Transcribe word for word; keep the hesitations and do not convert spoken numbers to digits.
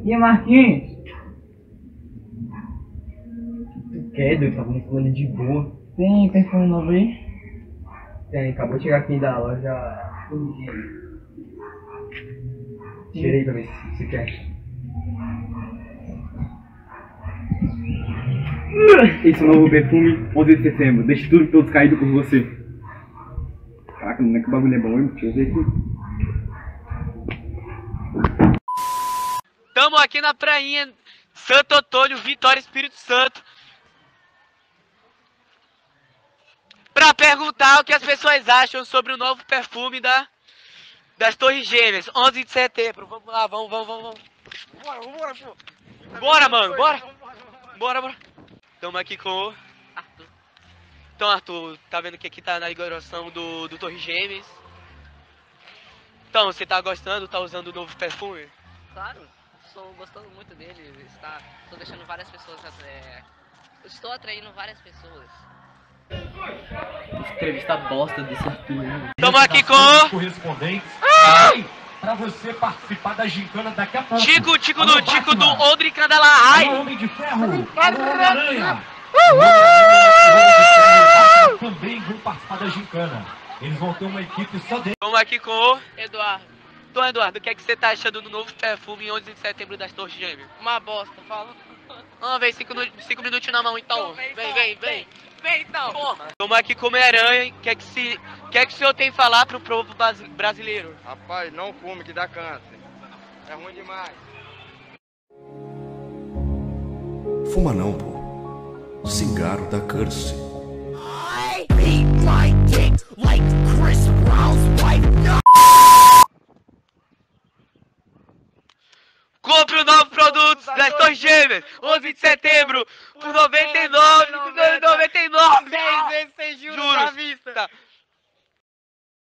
E aí, Marquinhos? Tu quer, doido? Tava falando de boa. Tem perfume novo aí? Tem, acabou de chegar aqui da loja. Tira aí pra ver se você quer. Esse novo perfume, onze de setembro. Deixe tudo todos caído por você. Caraca, não é que o bagulho é bom, hein? Deixa eu ver aqui. Tamo aqui na prainha Santo Antônio, Vitória, Espírito Santo, pra perguntar o que as pessoas acham sobre o novo perfume da, das Torres Gêmeas, onze de setembro. Vamos lá, vamos, vamos, vamos, vamos. Bora, bora, pô. Bora, mano, bora. Bora, bora. Tamo aqui com o Arthur. Então, Arthur, tá vendo que aqui tá na inauguração do, do Torres Gêmeas. Então, você tá gostando, tá usando o novo perfume? Claro, estou gostando muito dele, está, estou deixando várias pessoas, é, estou atraindo várias pessoas. Entrevista bosta desse Arthur, né? Tamo aqui com correspondentes. Para você participar da gincana daqui a pouco. Tico, Tico Alô, do Tico do Batman. Odri Candelarrai. Alô, Homem de Ferro. Alô, Homem-Aranha. Homem-Aranha também vão participar da gincana. Eles vão ter uma equipe só deles. Vamos aqui com o Eduardo, Então, Eduardo, o que é que você tá achando do novo perfume em onze de setembro das Torres Gêmeas? uma bosta, fala. Vamos ver, cinco, nu- cinco minutos na mão então. Vem, Vem, então, vem, vem. Vem então. Vamos aqui com o Homem-Aranha. O que é que, se, o que é que o senhor tem a falar pro povo basi- brasileiro? Rapaz, não fume que dá câncer. É ruim demais. Fuma não, pô. Cigarro dá câncer. Compre o novo produto das Torres Gêmeas, onze de setembro, por noventa e nove reais e noventa e nove centavos. Seis vezes sem juros Juros. à vista. Tá.